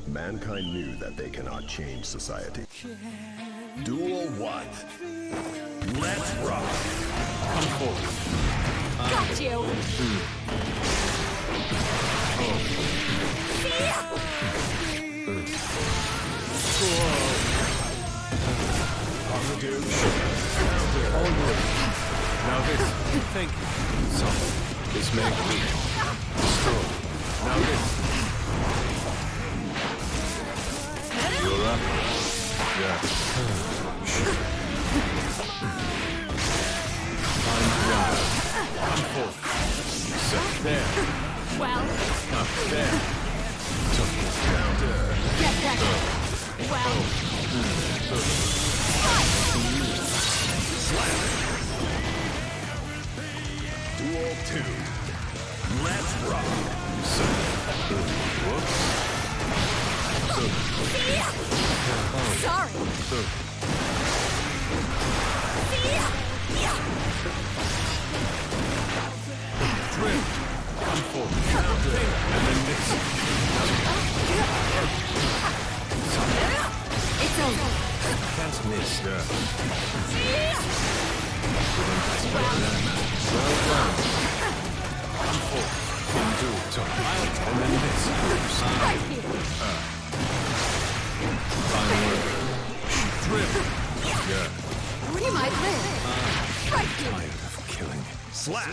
Mankind knew that they cannot change society. Duel 1. Let's rock! Come forward. Got you! On the dude. All yours. Now this. Think. Some. This make weak. Destroy. Now this. You're up. Yeah. Find ground. Come forth. Set there. Well, Up there. Counter. get that. Well, Duel 2. Let's rock! Whoops. sorry. Drift. Come forth. Counter. And then this. It's over. Can't miss. Yeah. Well done. Come forth. Into top. And then this. Right here. Fine work. Drift. Yeah. We might live. Right here. Tired of killing. Slap!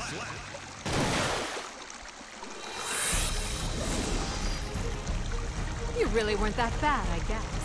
You really weren't that bad, I guess.